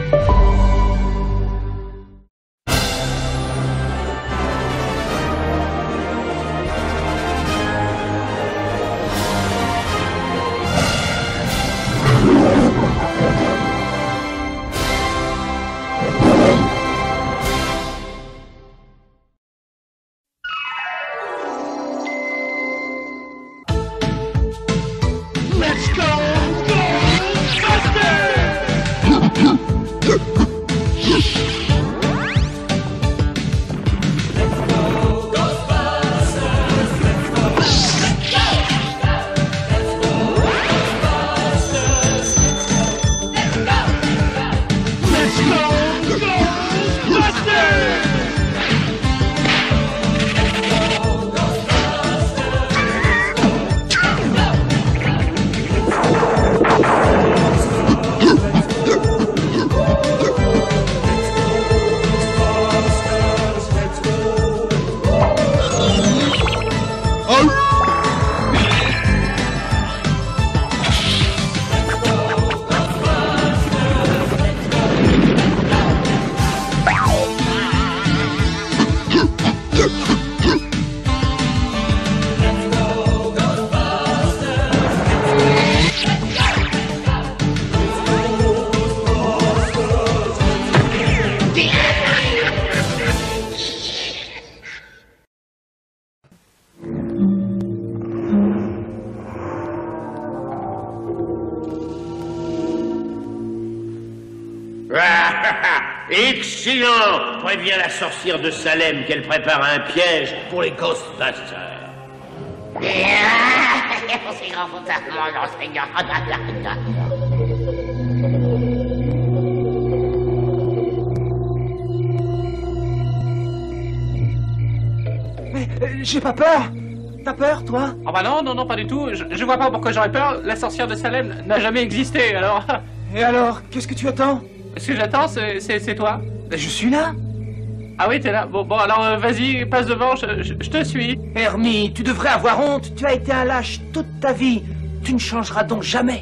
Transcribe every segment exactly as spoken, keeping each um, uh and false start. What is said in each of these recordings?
Excellent! Préviens la sorcière de Salem qu'elle prépare un piège pour les Ghostbusters. Mais euh, j'ai pas peur. T'as peur, toi? Ah bah non, non, non, pas du tout. Je, je vois pas pourquoi j'aurais peur. La sorcière de Salem n'a jamais existé, alors... Et alors, qu'est-ce que tu attends? Ce que j'attends, c'est toi. Ben, je suis là. Ah oui, t'es là. Bon, bon alors euh, vas-y, passe devant, je, je, je te suis. Hermie, tu devrais avoir honte. Tu as été un lâche toute ta vie. Tu ne changeras donc jamais.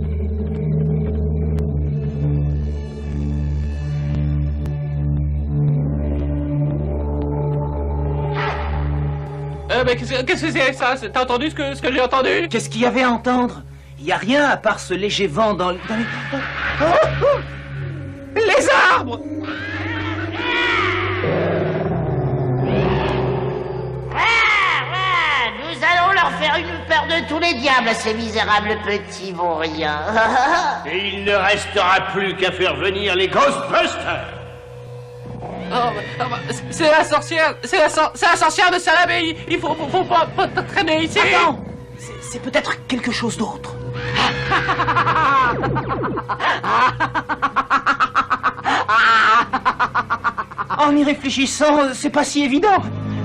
Euh, mais qu'est-ce que c'est ça? T'as entendu ce que, ce que j'ai entendu? Qu'est-ce qu'il y avait à entendre? Il n'y a rien à part ce léger vent dans, dans les... Oh, oh, les arbres! Nous allons leur faire une peur de tous les diables, ces misérables petits vauriens. Et il ne restera plus qu'à faire venir les Ghostbusters. Oh, bah, bah, c'est la sorcière, c'est la, so la sorcière de Salem et il, il faut, faut, faut pas, pas traîner ici. Attends, c'est peut-être quelque chose d'autre. En y réfléchissant, c'est pas si évident.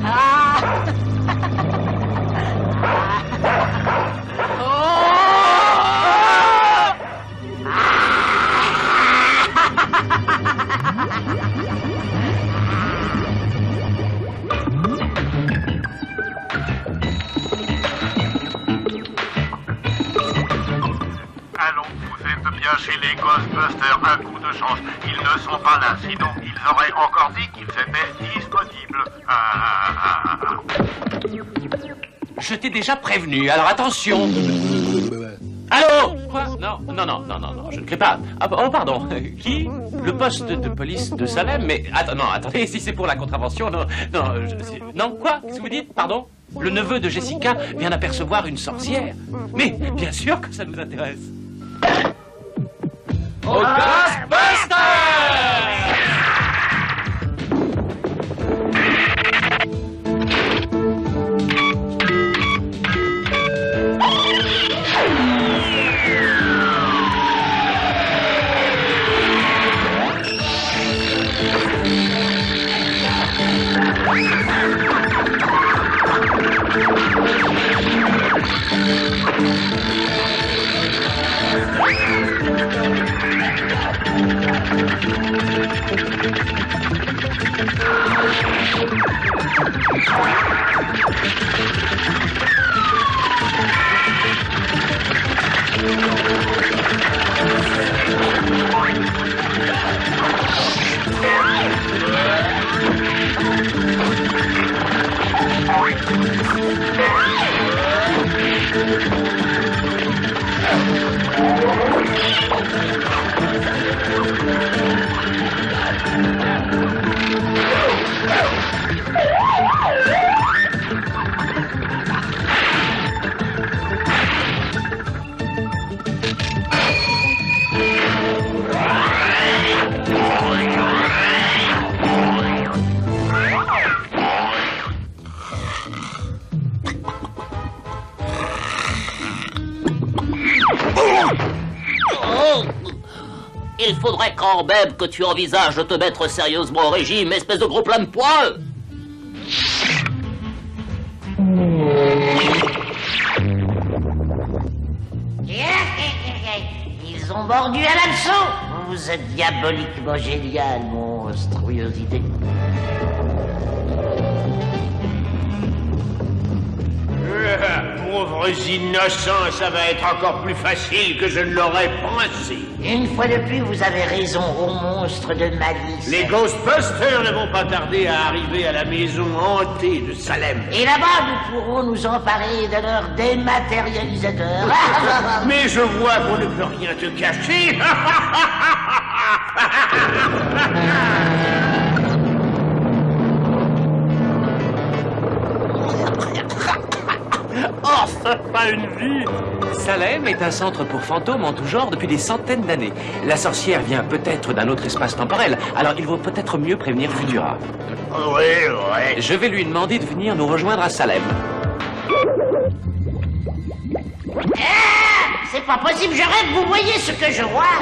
Chez les Ghostbusters, un coup de chance. Ils ne sont pas là, sinon ils auraient encore dit qu'ils étaient disponibles. Ah, ah, ah. Je t'ai déjà prévenu, alors attention. Allô? Quoi? Non, non, non, non, non, non, je ne crée pas. Ah, oh, pardon. Qui? Le poste de police de Salem? Mais attends, non, attendez, si c'est pour la contravention, non, non, je, non, quoi? Qu'est-ce que vous dites? Pardon? Le neveu de Jessica vient d'apercevoir une sorcière. Mais bien sûr que ça nous intéresse. Aux Ghostbusters! Il faudrait quand même que tu envisages de te mettre sérieusement au régime, espèce de gros plat de poil. Ils ont mordu à l'hameçon. Vous êtes diaboliquement génial, monstruosité. Pauvres innocents, ça va être encore plus facile que je ne l'aurais pensé. Une fois de plus, vous avez raison, ô monstre de malice. Les Ghostbusters ne vont pas tarder à arriver à la maison hantée de Salem. Et là-bas, nous pourrons nous emparer de leur dématérialisateur. Mais je vois qu'on ne peut rien te cacher. Oh, c'est pas une vie! Salem est un centre pour fantômes en tout genre depuis des centaines d'années. La sorcière vient peut-être d'un autre espace temporel, alors il vaut peut-être mieux prévenir Futura. Oui, oui. Je vais lui demander de venir nous rejoindre à Salem. Ah, c'est pas possible, je rêve, vous voyez ce que je vois?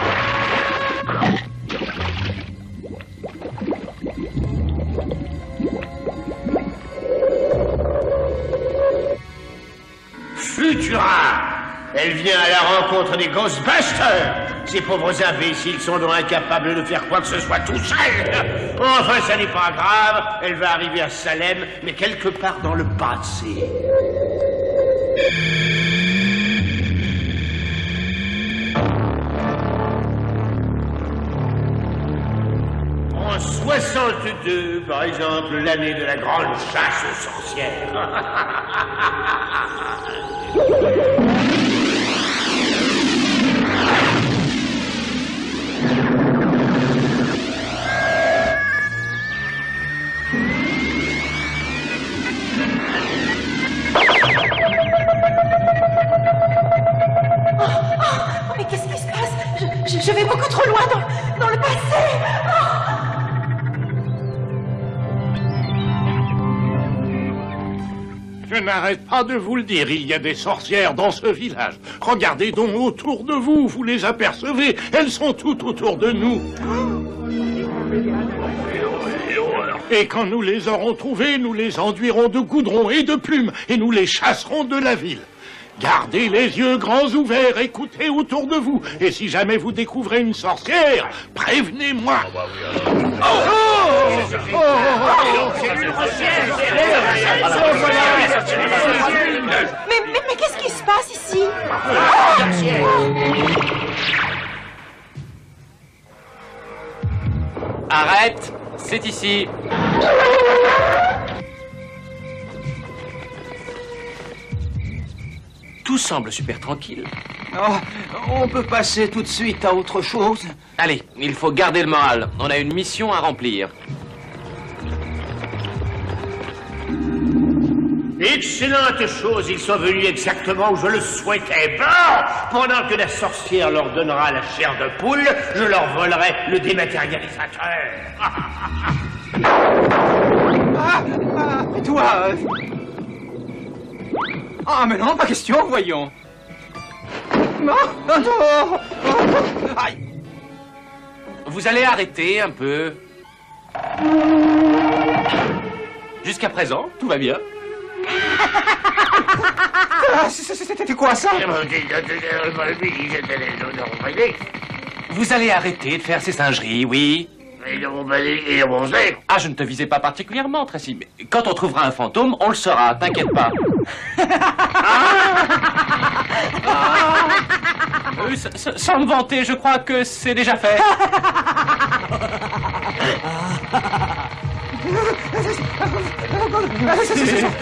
Futura! Elle vient à la rencontre des Ghostbusters! Ces pauvres imbéciles sont donc incapables de faire quoi que ce soit tout seuls! Enfin, ça n'est pas grave, elle va arriver à Salem, mais quelque part dans le passé. En soixante-deux, par exemple, l'année de la grande chasse aux sorcières. Oh, mais qu'est-ce qui se passe? je, je, je vais beaucoup trop loin dans, dans le passé. Oh. Je n'arrête pas de vous le dire, il y a des sorcières dans ce village. Regardez donc autour de vous, vous les apercevez, elles sont toutes autour de nous. Et quand nous les aurons trouvées, nous les enduirons de goudron et de plumes, et nous les chasserons de la ville. Gardez les yeux grands ouverts, écoutez autour de vous, et si jamais vous découvrez une sorcière, prévenez-moi. Mais, mais, mais qu'est-ce qui se passe ici? Arrête, c'est ici. Tout semble super tranquille. Oh, on peut passer tout de suite à autre chose. Allez, il faut garder le moral. On a une mission à remplir. Excellente chose, ils sont venus exactement où je le souhaitais. Bon, pendant que la sorcière leur donnera la chair de poule, je leur volerai le dématérialisateur. Ah, ah, et toi euh... Ah, mais non, pas question, voyons. Non, non, non. Aïe. Vous allez arrêter un peu. Jusqu'à présent, tout va bien. Ah, c'était quoi ça? Vous allez arrêter de faire ces singeries, oui? Ah, je ne te visais pas particulièrement, Tracy. Mais quand on trouvera un fantôme, on le saura, t'inquiète pas. ah ah euh, sans me vanter, je crois que c'est déjà fait.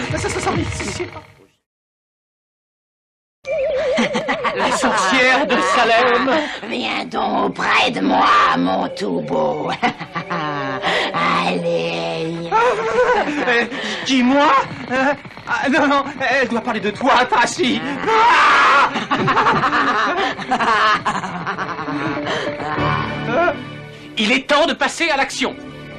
La sorcière de Salem. Viens donc près de moi, mon tout beau. Allez. Euh, qui, moi euh, ah, non, non, elle doit parler de toi, Tracy. Il est temps de passer à l'action.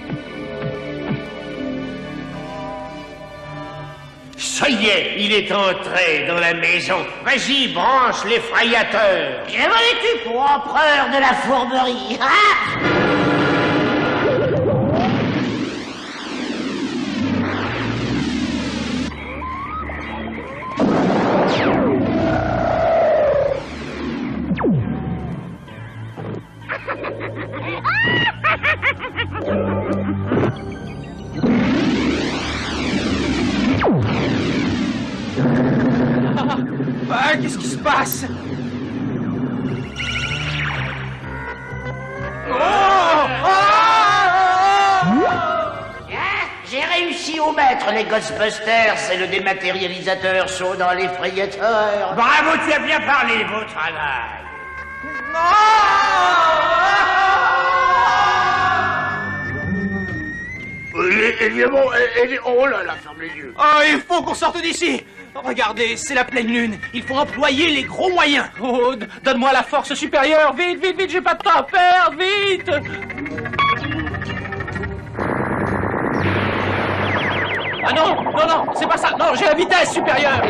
Ça y est, il est entré dans la maison. Vas-y, branche l'effrayateur. Je m'en occupe pour empereur de la fourberie. Ah Ah, qu'est-ce qui se passe? Oh, oh, J'ai réussi au maître, les Ghostbusters, et le dématérialisateur sont dans l'effrayateur. Bravo, tu as bien parlé, beau travail. Évidemment, oh là là, ferme les yeux. oh, il faut qu'on sorte d'ici. Regardez, c'est la pleine lune. Il faut employer les gros moyens. Oh, d- donne-moi la force supérieure. Vite, vite, vite, j'ai pas de temps à perdre. Vite. Ah non, non, non, c'est pas ça. Non, j'ai la vitesse supérieure.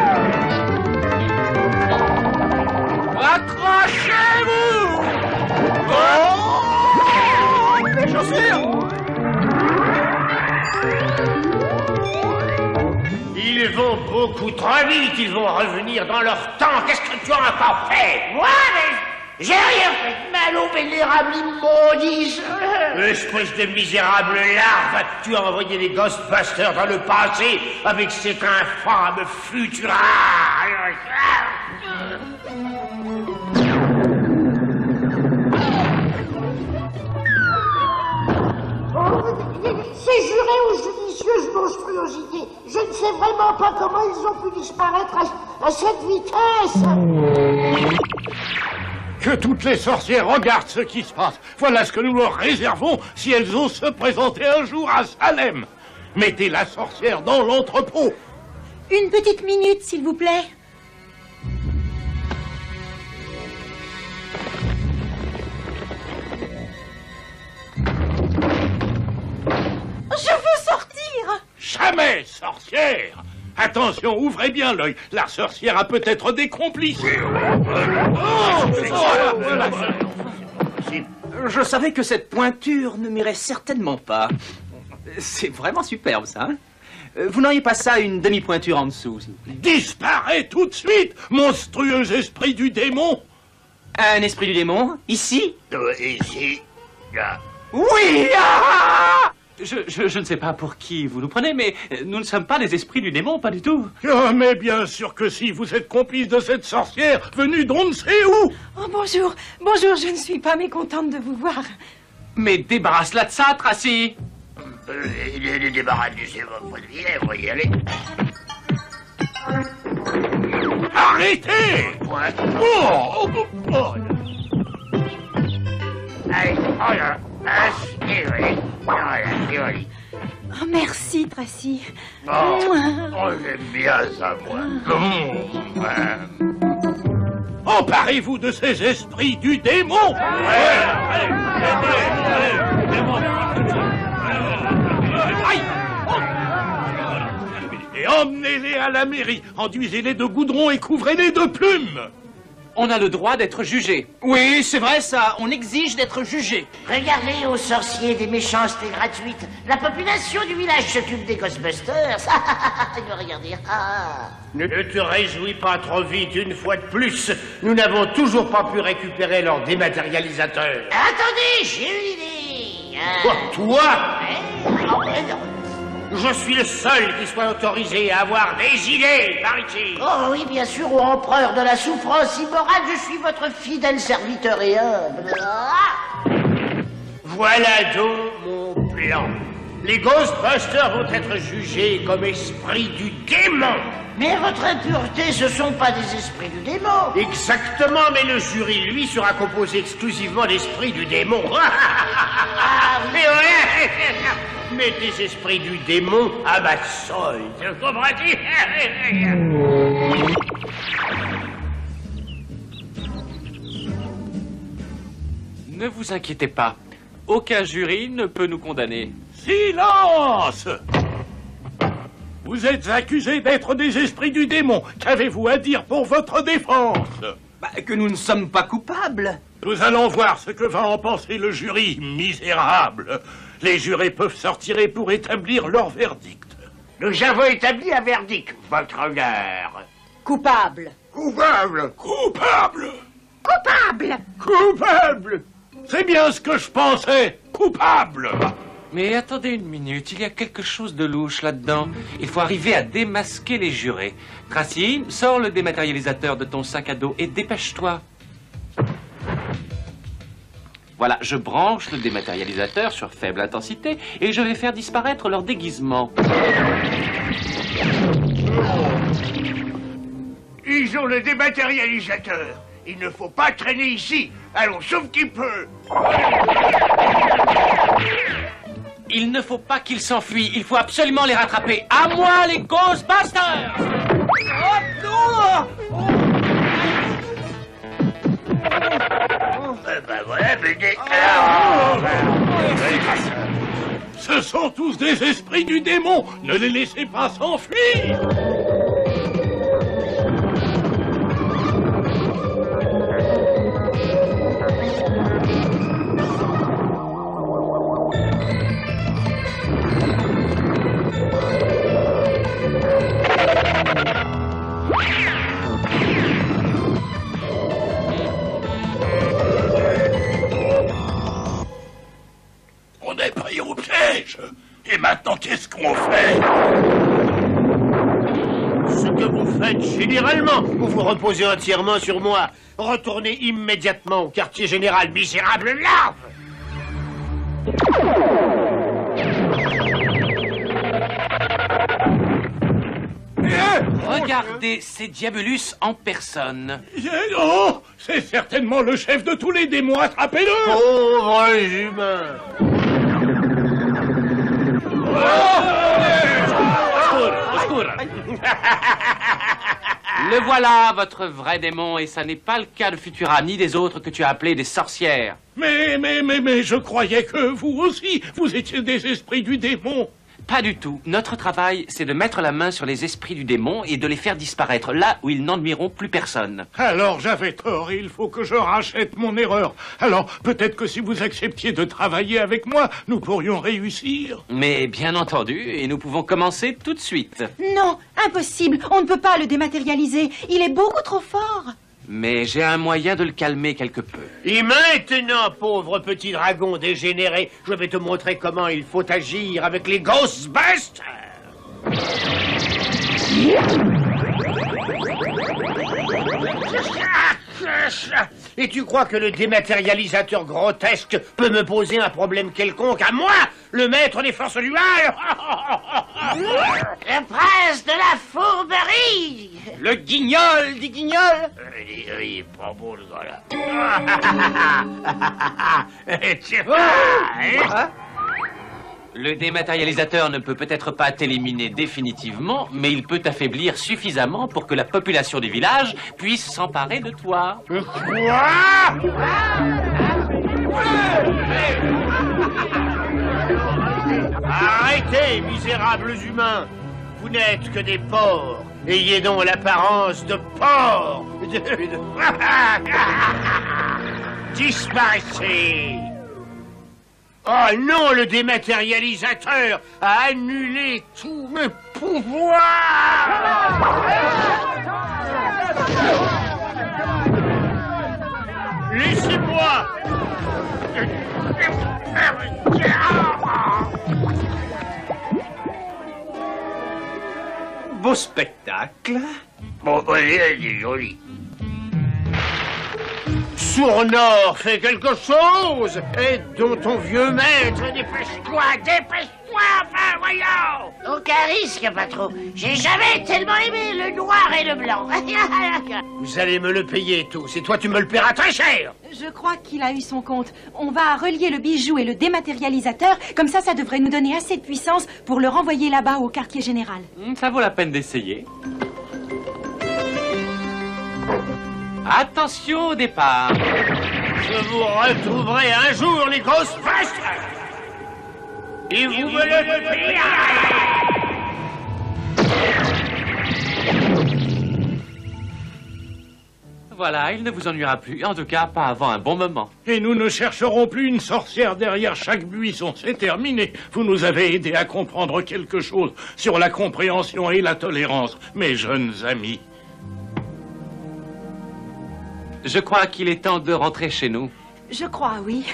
Accrochez-vous. Oh, mes chaussures. Ils vont beaucoup trop vite, ils vont revenir dans leur temps. Qu'est-ce que tu as encore fait? Moi, mais j'ai rien fait de mal au vénérable immondice. Espèce de misérable larve, tu as envoyé les Ghostbusters dans le passé avec cet infâme Futura. C'est juré aux judicieuses monstruosités. Je ne sais vraiment pas comment ils ont pu disparaître à, à cette vitesse. Que toutes les sorcières regardent ce qui se passe. Voilà ce que nous leur réservons si elles osent se présenter un jour à Salem. Mettez la sorcière dans l'entrepôt. Une petite minute, s'il vous plaît. Je veux sortir. Jamais, sorcière. Attention, ouvrez bien l'œil. La sorcière a peut-être des complices. Oh, voilà. Je savais que cette pointure ne m'irait certainement pas. C'est vraiment superbe, ça. Hein? Euh, Vous n'auriez pas ça une demi-pointure en dessous, s'il vous plaît? Disparais tout de suite, monstrueux esprit du démon. Un esprit du démon? Ici? Ici, là. Oui! Ah! Je, je, je ne sais pas pour qui vous nous prenez, mais nous ne sommes pas des esprits du démon, pas du tout. Oh, mais bien sûr que si, vous êtes complice de cette sorcière venue d'on ne sait où. Oh, bonjour. Bonjour, je ne suis pas mécontente de vous voir. Mais débarrasse-la de ça, Tracy. Euh, il est débarrassé, c'est votre vie, vous voyez, allez. Arrêtez! Ouais. Oh, oh, oh. Allez, oh là, ah, c'est joli. Oh là, c'est joli. Oh, merci, Tracy. Oh, oh, j'aime bien ça, moi. Mmh, ouais. Emparez-vous de ces esprits du démon. Ouais. Aïe. Et emmenez-les à la mairie. Enduisez-les de goudron et couvrez-les de plumes. On a le droit d'être jugé. Oui, c'est vrai, ça. On exige d'être jugé. Regardez aux sorciers des méchancetés gratuites. La population du village s'occupe des Ghostbusters. Regardez. Ah. Ne te réjouis pas trop vite, une fois de plus. Nous n'avons toujours pas pu récupérer leur dématérialisateur. Attendez, j'ai une idée. Ah. Quoi, toi? Ouais. Oh, ouais, non. Je suis le seul qui soit autorisé à avoir des idées par ici. Oh oui, bien sûr, au empereur de la souffrance immorale, je suis votre fidèle serviteur et humble. Ah. Voilà donc mon plan. Les Ghostbusters vont être jugés comme esprits du démon. Mais votre impureté, ce sont pas des esprits du démon. Exactement, mais le jury, lui, sera composé exclusivement d'esprits du démon. Ah oui. Mais, ouais, mais des esprits du démon à ma solde, comprends-tu? Ne vous inquiétez pas. Aucun jury ne peut nous condamner. Silence! Vous êtes accusés d'être des esprits du démon. Qu'avez-vous à dire pour votre défense? Bah, que nous ne sommes pas coupables. Nous allons voir ce que va en penser le jury, misérable. Les jurés peuvent s'en retirer pour établir leur verdict. Nous avons établi un verdict, votre honneur. Coupable. Coupable. Coupable! Coupable. Coupable! C'est bien ce que je pensais. Coupable! Mais attendez une minute, il y a quelque chose de louche là-dedans. Il faut arriver à démasquer les jurés. Tracy, sors le dématérialisateur de ton sac à dos et dépêche-toi. Voilà, je branche le dématérialisateur sur faible intensité et je vais faire disparaître leur déguisement. Ils ont le dématérialisateur. Il ne faut pas traîner ici. Allons, sauf qu'il peut. Il ne faut pas qu'ils s'enfuient. Il faut absolument les rattraper. À moi, les Ghostbusters! Ben voilà, mais des... Ce sont tous des esprits du démon. Ne les laissez pas s'enfuir. On est pris au piège. Et maintenant, qu'est-ce qu'on fait? Ce que vous faites généralement, vous vous reposez entièrement sur moi. Retournez immédiatement au quartier général, misérable larve. Regardez, c'est Diabolus en personne. Oh, c'est certainement le chef de tous les démons. Attrapez-le! Pauvres humains. Le voilà, votre vrai démon, et ça n'est pas le cas de Futura, ni des autres que tu as appelés des sorcières. Mais, mais, mais, mais, je croyais que vous aussi, vous étiez des esprits du démon. Pas du tout. Notre travail, c'est de mettre la main sur les esprits du démon et de les faire disparaître là où ils n'ennuieront plus personne. Alors j'avais tort et il faut que je rachète mon erreur. Alors peut-être que si vous acceptiez de travailler avec moi, nous pourrions réussir. Mais bien entendu, et nous pouvons commencer tout de suite. Non, impossible. On ne peut pas le dématérialiser. Il est beaucoup trop fort. Mais j'ai un moyen de le calmer quelque peu. Et maintenant, pauvre petit dragon dégénéré, je vais te montrer comment il faut agir avec les Ghostbusters. Et tu crois que le dématérialisateur grotesque peut me poser un problème quelconque à moi, le maître des forces du mal? Le prince de la fourberie. Le guignol dit guignol. Il est pas beau, le gars, là. Le dématérialisateur ne peut peut-être pas t'éliminer définitivement, mais il peut t'affaiblir suffisamment pour que la population du village puisse s'emparer de toi. Arrêtez, misérables humains. Vous n'êtes que des porcs. Ayez donc l'apparence de porcs. De... de... Disparaissez. Oh non, le dématérialisateur a annulé tous mes pouvoirs. Laissez-moi. Beau spectacle. Bon, allez, elle est jolie. Sournord, fais quelque chose. Aide donc ton vieux maître. Dépêche-toi, dépêche-toi. moi, enfin, voyons. Aucun risque, patron. J'ai jamais tellement aimé le noir et le blanc. Vous allez me le payer, tous, et toi, tu me le paieras très cher. Je crois qu'il a eu son compte. On va relier le bijou et le dématérialisateur. Comme ça, ça devrait nous donner assez de puissance pour le renvoyer là-bas au quartier général. Ça vaut la peine d'essayer. Attention au départ. Je vous retrouverai un jour, les Ghostbusters. Et vous me le payerez. Voilà, il ne vous ennuiera plus. En tout cas, pas avant un bon moment. Et nous ne chercherons plus une sorcière derrière chaque buisson. C'est terminé. Vous nous avez aidé à comprendre quelque chose sur la compréhension et la tolérance, mes jeunes amis. Je crois qu'il est temps de rentrer chez nous. Je crois, oui.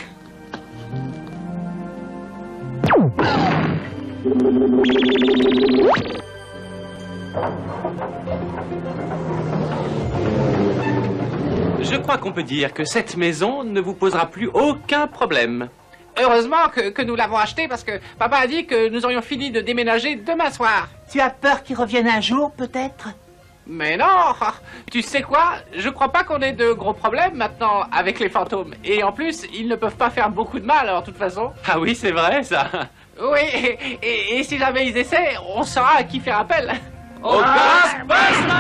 Je crois qu'on peut dire que cette maison ne vous posera plus aucun problème. Heureusement que, que nous l'avons acheté parce que papa a dit que nous aurions fini de déménager demain soir. Tu as peur qu'il revienne un jour, peut-être? Mais non. Tu sais quoi? Je crois pas qu'on ait de gros problèmes maintenant avec les fantômes. Et en plus, ils ne peuvent pas faire beaucoup de mal, en toute façon. Ah oui, c'est vrai, ça. Oui, et, et, et si jamais ils essaient, on saura à qui faire appel. Au Ghostbusters!